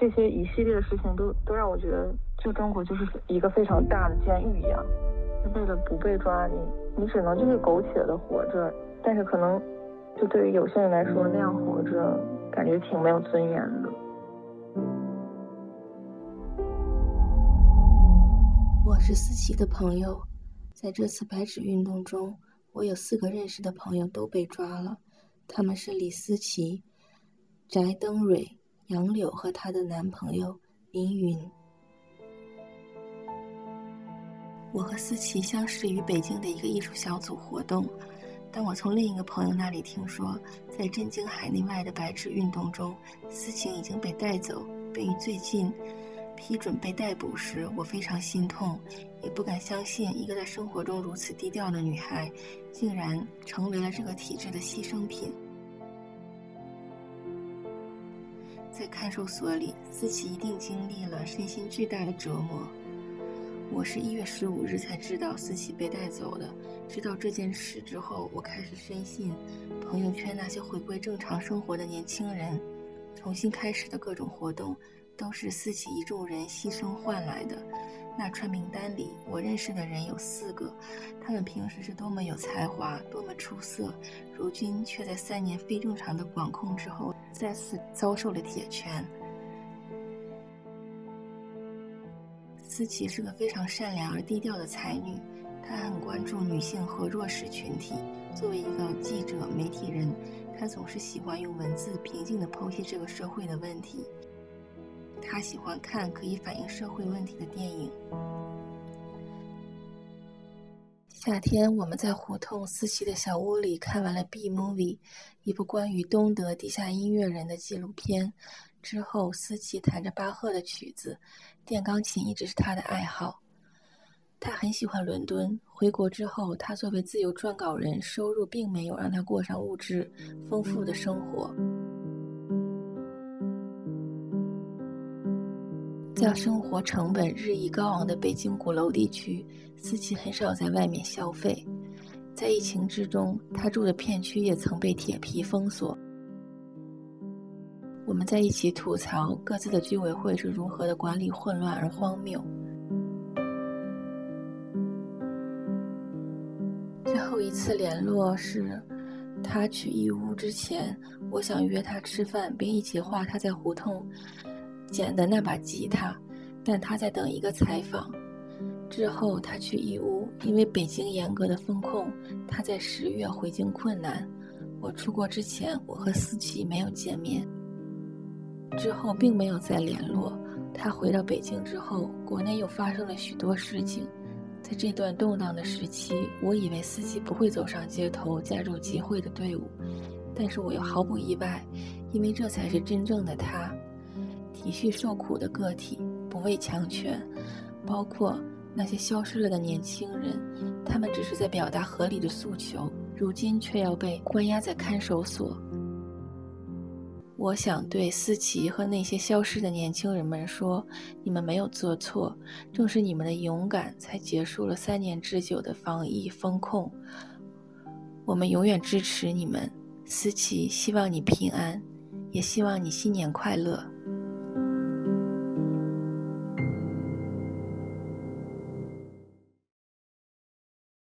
这些一系列的事情都让我觉得，就中国就是一个非常大的监狱一样。为了不被抓，你只能就是苟且的活着，但是可能就对于有些人来说，那样活着感觉挺没有尊严的。 我是思琪的朋友，在这次白纸运动中，我有4个认识的朋友都被抓了，他们是李思琪、翟登蕊、杨柳和她的男朋友林云。我和思琪相识于北京的一个艺术小组活动，当我从另一个朋友那里听说，在震惊海内外的白纸运动中，思琪已经被带走，并于最近批准被逮捕时，我非常心痛，也不敢相信一个在生活中如此低调的女孩，竟然成为了这个体制的牺牲品。在看守所里，思琪一定经历了身心巨大的折磨。我是1月15日才知道思琪被带走的，知道这件事之后，我开始深信朋友圈那些回归正常生活的年轻人重新开始的各种活动，都是思琪一众人牺牲换来的。那串名单里，我认识的人有4个，他们平时是多么有才华，多么出色，如今却在3年非正常的管控之后，再次遭受了铁拳。思琪是个非常善良而低调的才女，她很关注女性和弱势群体。作为一个记者、媒体人，她总是喜欢用文字平静地剖析这个社会的问题。她喜欢看可以反映社会问题的电影。夏天，我们在胡同思琪的小屋里看完了《B-Movie》，一部关于东德地下音乐人的纪录片。之后，思琪弹着巴赫的曲子，电钢琴一直是她的爱好。她很喜欢伦敦，回国之后，她作为自由撰稿人，收入并没有让她过上物质丰富的生活。在生活成本日益高昂的北京鼓楼地区，思琪很少在外面消费。在疫情之中，她住的片区也曾被铁皮封锁。我们在一起吐槽各自的居委会是如何的管理混乱而荒谬。最后一次联络是他去义乌之前，我想约他吃饭，并一起画他在胡同捡的那把吉他，但他在等一个采访。之后他去义乌，因为北京严格的封控，他在10月回京困难。我出国之前，我和思琪没有见面。之后并没有再联络。他回到北京之后，国内又发生了许多事情。在这段动荡的时期，我以为思琪不会走上街头加入集会的队伍，但是我又毫不意外，因为这才是真正的他，体恤受苦的个体，不畏强权。包括那些消失了的年轻人，他们只是在表达合理的诉求，如今却要被关押在看守所。我想对思琪和那些消失的年轻人们说，你们没有做错，正是你们的勇敢才结束了3年之久的防疫封控。我们永远支持你们，思琪希望你平安，也希望你新年快乐。